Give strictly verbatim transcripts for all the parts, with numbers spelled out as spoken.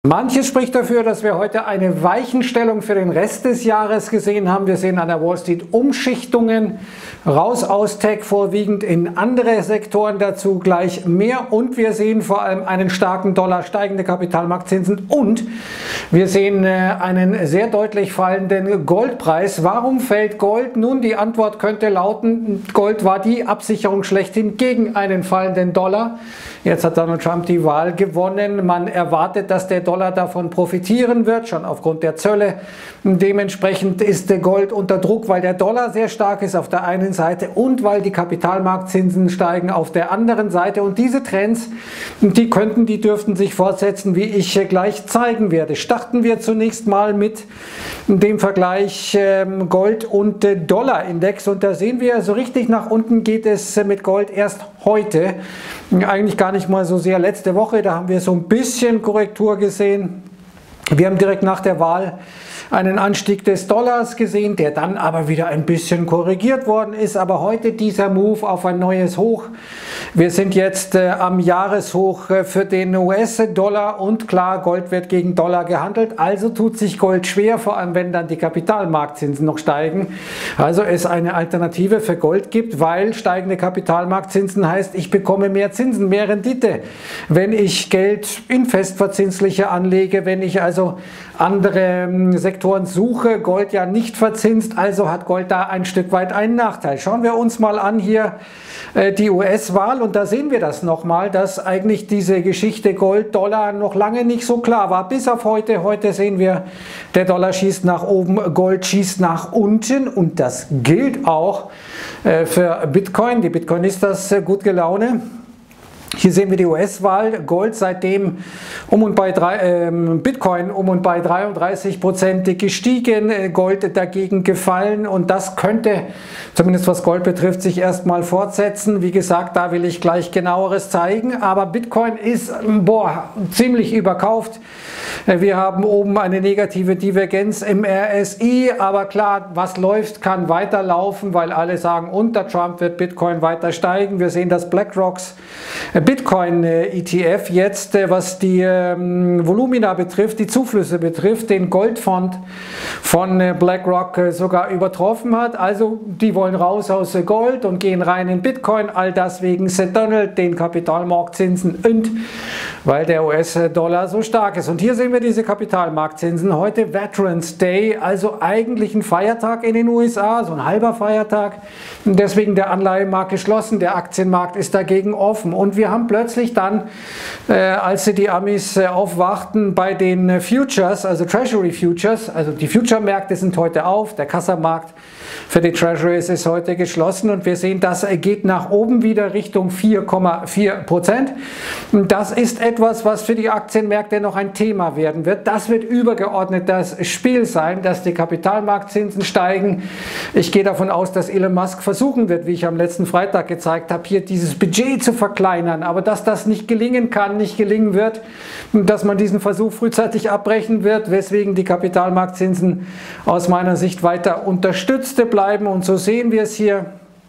Manches spricht dafür, dass wir heute eine Weichenstellung für den Rest des Jahres gesehen haben. Wir sehen an der Wall Street Umschichtungen, raus aus Tech vorwiegend in andere Sektoren, dazu gleich mehr. Und wir sehen vor allem einen starken Dollar, steigende Kapitalmarktzinsen und wir sehen einen sehr deutlich fallenden Goldpreis. Warum fällt Gold? Nun, die Antwort könnte lauten, Gold war die Absicherung schlechthin gegen einen fallenden Dollar. Jetzt hat Donald Trump die Wahl gewonnen. Man erwartet, dass der Dollar davon profitieren wird, schon aufgrund der Zölle. Dementsprechend ist der Gold unter Druck, weil der Dollar sehr stark ist auf der einen Seite und weil die Kapitalmarktzinsen steigen auf der anderen Seite. Und diese Trends, die könnten, die dürften sich fortsetzen, wie ich gleich zeigen werde. Starten wir zunächst mal mit dem Vergleich Gold und Dollar-Index. Und da sehen wir, so richtig nach unten geht es mit Gold erst heute. Eigentlich gar nicht mal so sehr letzte Woche, da haben wir so ein bisschen Korrektur gesehen. Wir haben direkt nach der Wahl einen Anstieg des Dollars gesehen, der dann aber wieder ein bisschen korrigiert worden ist. Aber heute dieser Move auf ein neues Hoch. Wir sind jetzt äh, am Jahreshoch äh, für den U S-Dollar und klar, Gold wird gegen Dollar gehandelt. Also tut sich Gold schwer, vor allem wenn dann die Kapitalmarktzinsen noch steigen. Also es eine Alternative für Gold gibt, weil steigende Kapitalmarktzinsen heißt, ich bekomme mehr Zinsen, mehr Rendite, wenn ich Geld in festverzinsliche anlege, wenn ich also andere ähm, Sektoren suche, Gold ja nicht verzinst, also hat Gold da ein Stück weit einen Nachteil. Schauen wir uns mal an hier äh, die U S-Wahl und da sehen wir das nochmal, dass eigentlich diese Geschichte Gold-Dollar noch lange nicht so klar war, bis auf heute. Heute sehen wir, der Dollar schießt nach oben, Gold schießt nach unten und das gilt auch äh, für Bitcoin. Die Bitcoinistas äh, gut Gelaune. Hier sehen wir die U S-Wahl, Gold seitdem um und bei drei, äh, Bitcoin um und bei dreiunddreißig Prozent gestiegen, Gold dagegen gefallen und das könnte, zumindest was Gold betrifft, sich erstmal fortsetzen. Wie gesagt, da will ich gleich genaueres zeigen, aber Bitcoin ist boah, ziemlich überkauft. Wir haben oben eine negative Divergenz im R S I, aber klar, was läuft, kann weiterlaufen, weil alle sagen, unter Trump wird Bitcoin weiter steigen. Wir sehen, dass BlackRocks Bitcoin E T F jetzt, was die ähm, Volumina betrifft, die Zuflüsse betrifft, den Goldfonds von äh, BlackRock äh, sogar übertroffen hat. Also die wollen raus aus äh, Gold und gehen rein in Bitcoin, all das wegen Seth Donald, den Kapitalmarktzinsen und weil der U S-Dollar so stark ist. Und hier sehen wir diese Kapitalmarktzinsen. Heute Veterans Day, also eigentlich ein Feiertag in den U S A, so ein halber Feiertag. Und deswegen der Anleihenmarkt geschlossen, der Aktienmarkt ist dagegen offen. Und wir haben plötzlich dann, äh, als die Amis äh, aufwachten, bei den äh, Futures, also Treasury Futures, also die Future-Märkte sind heute auf, der Kassamarkt für die Treasuries ist heute geschlossen und wir sehen, das geht nach oben wieder Richtung vier Komma vier Prozent. Das ist etwas, was für die Aktienmärkte noch ein Thema werden wird. Das wird übergeordnet das Spiel sein, dass die Kapitalmarktzinsen steigen. Ich gehe davon aus, dass Elon Musk versuchen wird, wie ich am letzten Freitag gezeigt habe, hier dieses Budget zu verkleinern, aber dass das nicht gelingen kann, nicht gelingen wird, dass man diesen Versuch frühzeitig abbrechen wird, weswegen die Kapitalmarktzinsen aus meiner Sicht weiter unterstützt bleiben und so sehen wir es hier.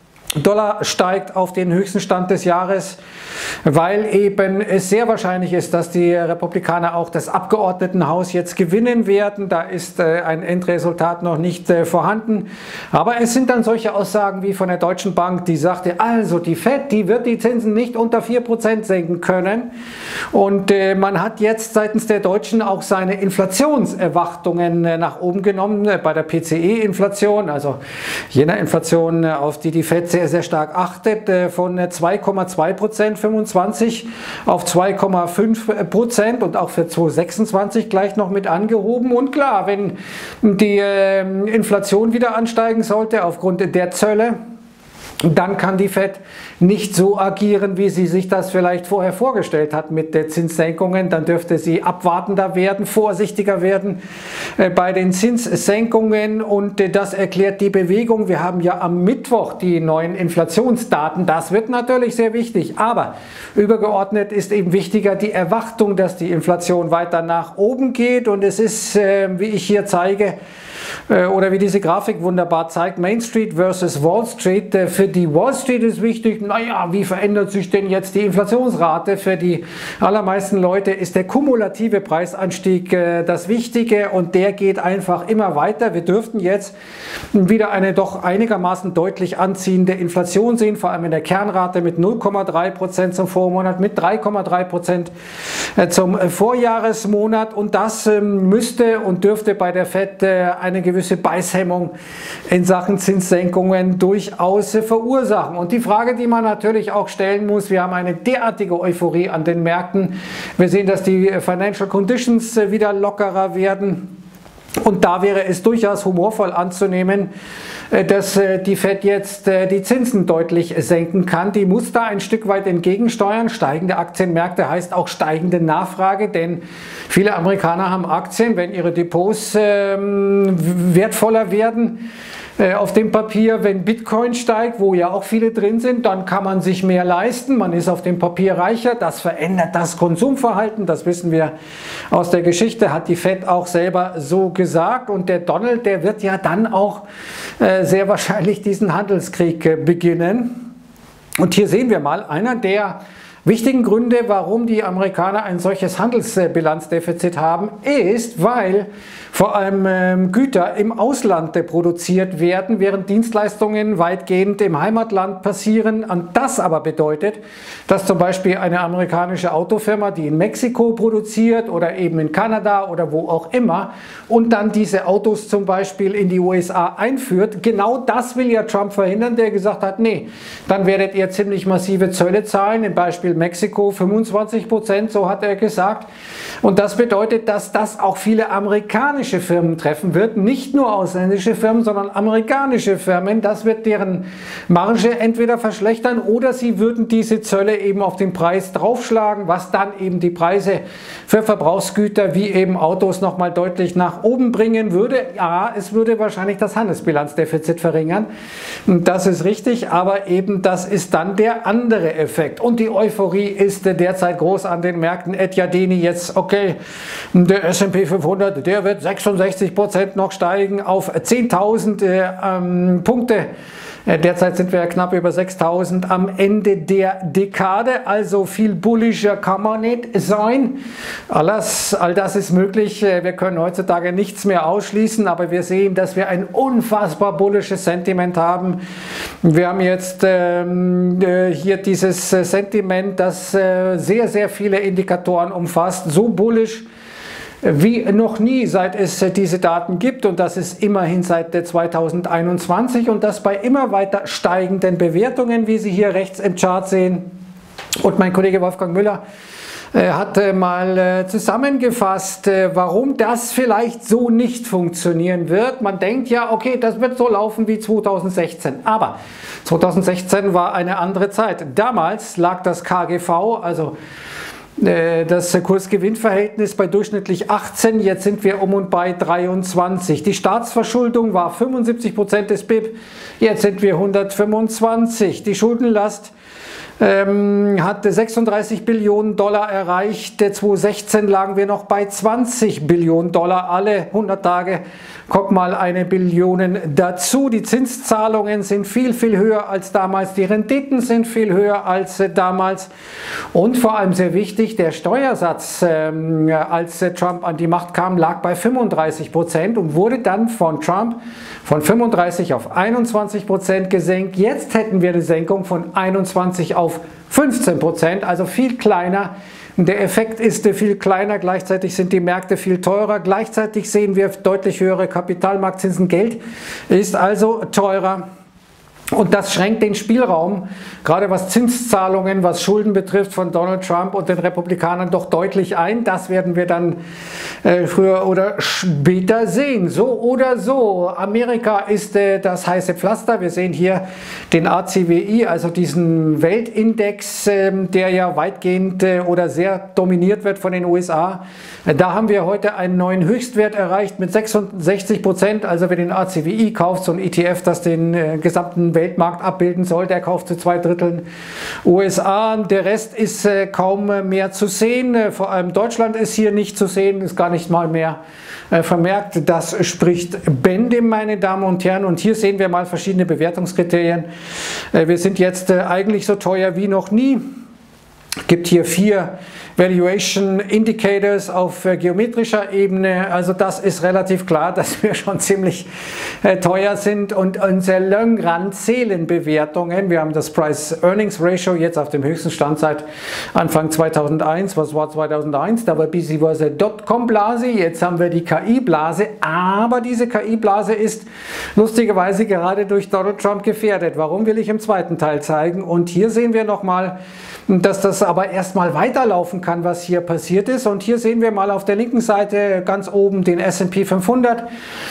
Dollar steigt auf den höchsten Stand des Jahres, weil eben es sehr wahrscheinlich ist, dass die Republikaner auch das Abgeordnetenhaus jetzt gewinnen werden. Da ist äh, ein Endresultat noch nicht äh, vorhanden. Aber es sind dann solche Aussagen wie von der Deutschen Bank, die sagte, also die Fed, die wird die Zinsen nicht unter vier Prozent senken können. Und äh, man hat jetzt seitens der Deutschen auch seine Inflationserwartungen äh, nach oben genommen, äh, bei der P C E-Inflation, also jener Inflation, äh, auf die die Fed sehr sehr stark achtet, von zwei Komma zwei Prozent fünfundzwanzig auf zwei Komma fünf Prozent und auch für zweitausendsechsundzwanzig gleich noch mit angehoben. Und klar, wenn die Inflation wieder ansteigen sollte aufgrund der Zölle, dann kann die Fed nicht so agieren, wie sie sich das vielleicht vorher vorgestellt hat mit den Zinssenkungen. Dann dürfte sie abwartender werden, vorsichtiger werden bei den Zinssenkungen und das erklärt die Bewegung. Wir haben ja am Mittwoch die neuen Inflationsdaten. Das wird natürlich sehr wichtig, aber übergeordnet ist eben wichtiger die Erwartung, dass die Inflation weiter nach oben geht und es ist, wie ich hier zeige, Oder wie diese Grafik wunderbar zeigt, Main Street versus Wall Street. Für die Wall Street ist wichtig, naja, wie verändert sich denn jetzt die Inflationsrate? Für die allermeisten Leute ist der kumulative Preisanstieg das Wichtige und der geht einfach immer weiter. Wir dürften jetzt wieder eine doch einigermaßen deutlich anziehende Inflation sehen, vor allem in der Kernrate mit null Komma drei Prozent zum Vormonat, mit drei Komma drei Prozent zum Vorjahresmonat und das müsste und dürfte bei der Fed eine gewisse Beißhemmung in Sachen Zinssenkungen durchaus verursachen. Und die Frage, die man natürlich auch stellen muss, wir haben eine derartige Euphorie an den Märkten. Wir sehen, dass die Financial Conditions wieder lockerer werden. Und da wäre es durchaus humorvoll anzunehmen, dass die Fed jetzt die Zinsen deutlich senken kann. Die muss da ein Stück weit entgegensteuern. Steigende Aktienmärkte heißt auch steigende Nachfrage, denn viele Amerikaner haben Aktien, wenn ihre Depots ähm, wertvoller werden. Auf dem Papier, wenn Bitcoin steigt, wo ja auch viele drin sind, dann kann man sich mehr leisten, man ist auf dem Papier reicher, das verändert das Konsumverhalten, das wissen wir aus der Geschichte, hat die Fed auch selber so gesagt und der Donald, der wird ja dann auch äh, sehr wahrscheinlich diesen Handelskrieg äh, beginnen. Und hier sehen wir mal, einer der wichtigen Gründe, warum die Amerikaner ein solches Handelsbilanzdefizit haben, ist, weil vor allem ähm, Güter im Ausland äh, produziert werden, während Dienstleistungen weitgehend im Heimatland passieren. Und das aber bedeutet, dass zum Beispiel eine amerikanische Autofirma, die in Mexiko produziert oder eben in Kanada oder wo auch immer und dann diese Autos zum Beispiel in die U S A einführt, genau das will ja Trump verhindern, der gesagt hat, nee, dann werdet ihr ziemlich massive Zölle zahlen, im Beispiel Mexiko fünfundzwanzig Prozent, so hat er gesagt. Und das bedeutet, dass das auch viele amerikanische Firmen treffen wird, nicht nur ausländische Firmen, sondern amerikanische Firmen. Das wird deren Marge entweder verschlechtern oder sie würden diese Zölle eben auf den Preis draufschlagen, was dann eben die Preise für Verbrauchsgüter wie eben Autos nochmal deutlich nach oben bringen würde. Ja, es würde wahrscheinlich das Handelsbilanzdefizit verringern. Das ist richtig, aber eben das ist dann der andere Effekt. Und die Euphorie ist derzeit groß an den Märkten. Ed Yardeni jetzt, okay, der S und P fünfhundert, der wird sechsundsechzig Prozent noch steigen auf zehntausend äh, ähm, Punkte. Derzeit sind wir ja knapp über sechstausend am Ende der Dekade, also viel bullischer kann man nicht sein. Alles, all das ist möglich, wir können heutzutage nichts mehr ausschließen, aber wir sehen, dass wir ein unfassbar bullisches Sentiment haben. Wir haben jetzt ähm, hier dieses Sentiment, das äh, sehr, sehr viele Indikatoren umfasst, so bullisch wie noch nie, seit es diese Daten gibt und das ist immerhin seit zweitausendeinundzwanzig und das bei immer weiter steigenden Bewertungen, wie Sie hier rechts im Chart sehen. Und mein Kollege Wolfgang Müller hat mal zusammengefasst, warum das vielleicht so nicht funktionieren wird. Man denkt ja, okay, das wird so laufen wie zweitausendsechzehn, aber zweitausendsechzehn war eine andere Zeit. Damals lag das K G V, also das Kurs-Gewinn-Verhältnis bei durchschnittlich achtzehn, jetzt sind wir um und bei dreiundzwanzig. Die Staatsverschuldung war fünfundsiebzig Prozent des B I P, jetzt sind wir hundertfünfundzwanzig. Die Schuldenlast ähm, hat sechsunddreißig Billionen Dollar erreicht, zweitausendsechzehn lagen wir noch bei zwanzig Billionen Dollar, alle hundert Tage kommt mal eine Billion dazu. Die Zinszahlungen sind viel, viel höher als damals, die Renditen sind viel höher als äh, damals und vor allem sehr wichtig, der Steuersatz, ähm, als äh, Trump an die Macht kam, lag bei fünfunddreißig Prozent und wurde dann von Trump von fünfunddreißig auf einundzwanzig Prozent gesenkt. Jetzt hätten wir eine Senkung von einundzwanzig auf fünfzehn Prozent, also viel kleiner. Der Effekt ist viel kleiner, gleichzeitig sind die Märkte viel teurer, gleichzeitig sehen wir deutlich höhere Kapitalmarktzinsen. Geld ist also teurer. Und das schränkt den Spielraum, gerade was Zinszahlungen, was Schulden betrifft, von Donald Trump und den Republikanern doch deutlich ein. Das werden wir dann äh, früher oder später sehen. So oder so. Amerika ist äh, das heiße Pflaster. Wir sehen hier den A C W I, also diesen Weltindex, äh, der ja weitgehend äh, oder sehr dominiert wird von den U S A. Äh, da haben wir heute einen neuen Höchstwert erreicht mit sechsundsechzig Prozent. Also wer den A C W I kauft, so ein E T F, das den äh, gesamten Welt Weltmarkt abbilden soll. Der kauft zu zwei Dritteln U S A. Der Rest ist äh, kaum mehr zu sehen. Äh, vor allem Deutschland ist hier nicht zu sehen, ist gar nicht mal mehr äh, vermerkt. Das spricht Bände, meine Damen und Herren. Und hier sehen wir mal verschiedene Bewertungskriterien. Äh, wir sind jetzt äh, eigentlich so teuer wie noch nie. Es gibt hier vier Valuation Indicators auf äh, geometrischer Ebene. Also das ist relativ klar, dass wir schon ziemlich äh, teuer sind, und unser Long Run zählen Bewertungen. Wir haben das Price-Earnings-Ratio jetzt auf dem höchsten Stand seit Anfang zweitausendeins. Was war zweitausendeins? Da war bzw. Dotcom-Blase. Jetzt haben wir die K I-Blase. Aber diese K I-Blase ist lustigerweise gerade durch Donald Trump gefährdet. Warum, will ich im zweiten Teil zeigen. Und hier sehen wir nochmal, dass das aber erstmal weiterlaufen kann, was hier passiert ist. Und hier sehen wir mal auf der linken Seite ganz oben den S und P fünfhundert.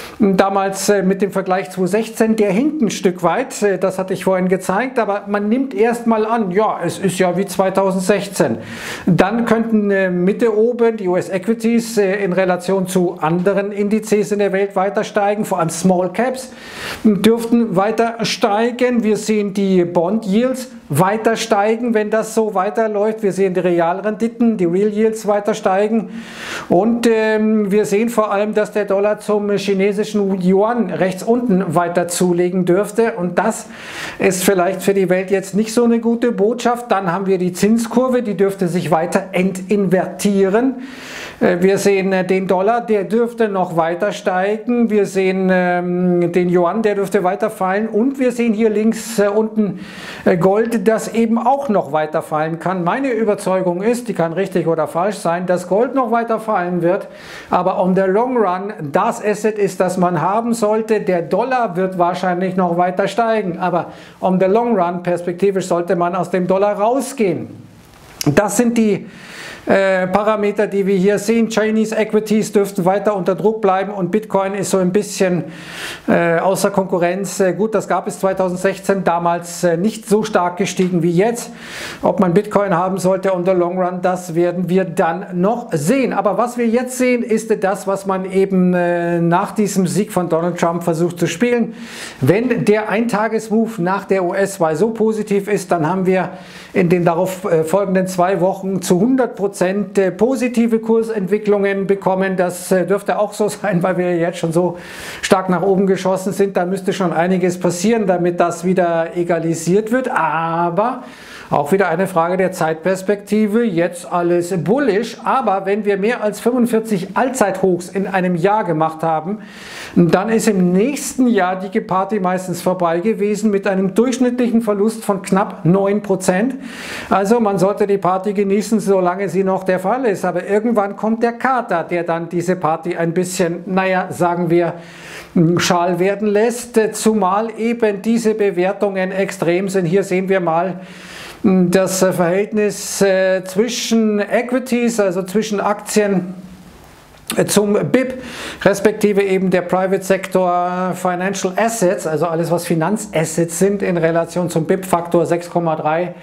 Damals mit dem Vergleich zweitausendsechzehn, der hinkt ein Stück weit, das hatte ich vorhin gezeigt, aber man nimmt erstmal an, ja, es ist ja wie zweitausendsechzehn. Dann könnten Mitte oben die U S Equities in Relation zu anderen Indizes in der Welt weiter steigen, vor allem Small Caps dürften weiter steigen. Wir sehen die Bond Yields weiter steigen, wenn das so weiterläuft. Wir sehen die Realrenditen, die Real Yields weiter steigen, und ähm, wir sehen vor allem, dass der Dollar zum chinesischen Yuan rechts unten weiter zulegen dürfte, und das ist vielleicht für die Welt jetzt nicht so eine gute Botschaft. Dann haben wir die Zinskurve, die dürfte sich weiter entinvertieren. Wir sehen den Dollar, der dürfte noch weiter steigen. Wir sehen ähm, den Yuan, der dürfte weiter fallen. Und wir sehen hier links äh, unten äh, Gold, das eben auch noch weiter fallen kann. Meine Überzeugung ist, die kann richtig oder falsch sein, dass Gold noch weiter fallen wird. Aber on the long run das Asset ist, das man haben sollte. Der Dollar wird wahrscheinlich noch weiter steigen. Aber on the long run perspektivisch sollte man aus dem Dollar rausgehen. Das sind die Äh, Parameter, die wir hier sehen. Chinese Equities dürften weiter unter Druck bleiben, und Bitcoin ist so ein bisschen äh, außer Konkurrenz. Äh, gut, das gab es zweitausendsechzehn, damals äh, nicht so stark gestiegen wie jetzt. Ob man Bitcoin haben sollte on the long run, das werden wir dann noch sehen. Aber was wir jetzt sehen, ist das, was man eben äh, nach diesem Sieg von Donald Trump versucht zu spielen. Wenn der Eintagesmove nach der U S-Wahl so positiv ist, dann haben wir in den darauf äh, folgenden zwei Wochen zu hundert Prozent positive Kursentwicklungen bekommen. Das dürfte auch so sein, weil wir jetzt schon so stark nach oben geschossen sind. Da müsste schon einiges passieren, damit das wieder egalisiert wird. Aber auch wieder eine Frage der Zeitperspektive. Jetzt alles bullish, aber wenn wir mehr als fünfundvierzig Allzeithochs in einem Jahr gemacht haben, dann ist im nächsten Jahr die Party meistens vorbei gewesen mit einem durchschnittlichen Verlust von knapp neun Prozent. Also man sollte die Party genießen, solange sie noch der Fall ist. Aber irgendwann kommt der Kater, der dann diese Party ein bisschen, naja, sagen wir, schal werden lässt, zumal eben diese Bewertungen extrem sind. Hier sehen wir mal das Verhältnis äh, zwischen Equities, also zwischen Aktien, äh, zum B I P, respektive eben der Private Sector Financial Assets, also alles was Finanzassets sind, in Relation zum B I P-Faktor sechs Komma drei.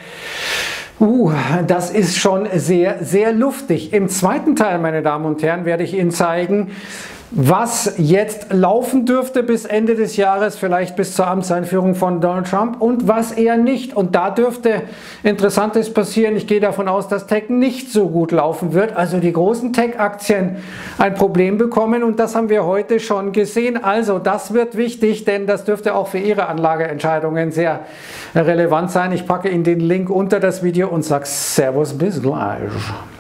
Uh, das ist schon sehr, sehr luftig. Im zweiten Teil, meine Damen und Herren, werde ich Ihnen zeigen, was jetzt laufen dürfte bis Ende des Jahres, vielleicht bis zur Amtseinführung von Donald Trump, und was eher nicht. Und da dürfte Interessantes passieren. Ich gehe davon aus, dass Tech nicht so gut laufen wird, also die großen Tech-Aktien ein Problem bekommen, und das haben wir heute schon gesehen. Also das wird wichtig, denn das dürfte auch für Ihre Anlageentscheidungen sehr relevant sein. Ich packe Ihnen den Link unter das Video und sage Servus, bis gleich.